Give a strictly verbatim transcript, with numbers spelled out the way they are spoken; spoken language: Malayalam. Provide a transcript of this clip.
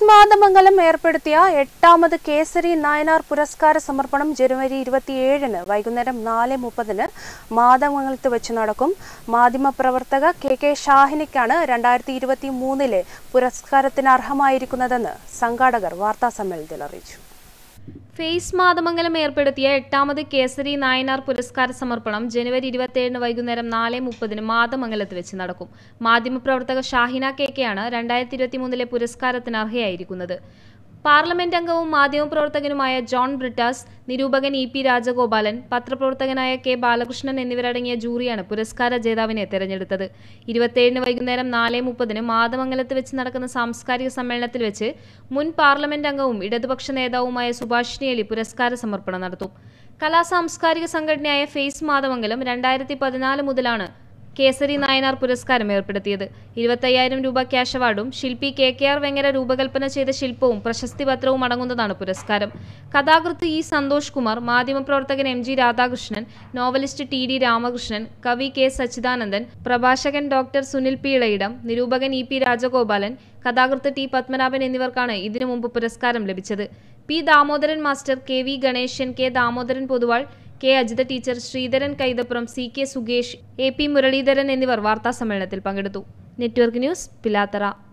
മാതമംഗലം ഏർപ്പെടുത്തിയ എട്ടാമത് കേസരി നായനാർ പുരസ്കാര സമർപ്പണം ജനുവരി ഇരുപത്തിയേഴിന് വൈകുന്നേരം നാല് മുപ്പതിന് മാതമംഗലത്ത് വെച്ച് നടക്കും. മാധ്യമപ്രവർത്തക കെ കെ ഷാഹിനിക്കാണ് രണ്ടായിരത്തി ഇരുപത്തി മൂന്നിലെ പുരസ്കാരത്തിന് അർഹമായിരിക്കുന്നതെന്ന് സംഘാടകർ വാർത്താസമ്മേളനത്തിൽ അറിയിച്ചു. ഫേസ് മാതമംഗലം ഏർപ്പെടുത്തിയ എട്ടാമത് കേസരി നായനാർ പുരസ്കാര സമർപ്പണം ജനുവരി ഇരുപത്തിയേഴിന് വൈകുന്നേരം നാല് മുപ്പതിന് മാതമംഗലത്ത് വെച്ച് നടക്കും. മാധ്യമപ്രവർത്തക ഷാഹിന കെ കെയാണ് രണ്ടായിരത്തി ഇരുപത്തി മൂന്നിലെ പുരസ്കാരത്തിന് അർഹയായിരിക്കുന്നത്. പാർലമെന്റ് അംഗവും മാധ്യമപ്രവർത്തകനുമായ ജോൺ ബ്രിട്ടാസ്, നിരൂപകൻ ഇ പി രാജഗോപാലൻ, പത്രപ്രവർത്തകനായ കെ ബാലകൃഷ്ണൻ എന്നിവരടങ്ങിയ ജൂറിയാണ് പുരസ്കാര ജേതാവിനെ തെരഞ്ഞെടുത്തത്. ഇരുപത്തിയേഴിന് വൈകുന്നേരം നാല് മുപ്പതിന് മാതമംഗലത്ത് വെച്ച് നടക്കുന്ന സാംസ്കാരിക സമ്മേളനത്തിൽ വെച്ച് മുൻ പാർലമെന്റ് അംഗവും ഇടതുപക്ഷ നേതാവുമായ സുഭാഷിണി അലി പുരസ്കാര സമർപ്പണം നടത്തും. കലാ സാംസ്കാരിക സംഘടനയായ ഫേസ് മാതമംഗലം രണ്ടായിരത്തി പതിനാല് മുതലാണ് കേസരി നായനാർ പുരസ്കാരം ഏർപ്പെടുത്തിയത്. ഇരുപത്തയ്യായിരം രൂപ ക്യാഷ് അവാർഡും ശില്പി കെ കെ ആർ വെങ്ങര രൂപകൽപ്പന ചെയ്ത ശില്പവും പ്രശസ്തി പത്രവും അടങ്ങുന്നതാണ് പുരസ്കാരം. കഥാകൃത്ത് ഇ സന്തോഷ് കുമാർ, മാധ്യമപ്രവർത്തകൻ M G Radhakrishnan, novelist T D Ramakrishnan, കവി കെ സച്ചിദാനന്ദൻ, പ്രഭാഷകൻ ഡോക്ടർ സുനിൽ പി ഇളയിടം, നിരൂപകൻ ഇ പി രാജഗോപാലൻ, കഥാകൃത്ത് ടി പത്മനാഭൻ എന്നിവർക്കാണ് ഇതിനു മുമ്പ് പുരസ്കാരം ലഭിച്ചത്. P Damodaran master, K V Ganesan, K Damodaran Poduval, K Ajitha teacher, Sreedharan Kaithapuram, C K സുഗേഷ്, എ പി മുരളീധരൻ എന്നിവർ വാർത്താസമ്മേളനത്തിൽ പങ്കെടുത്തു. Network news, Pilathara.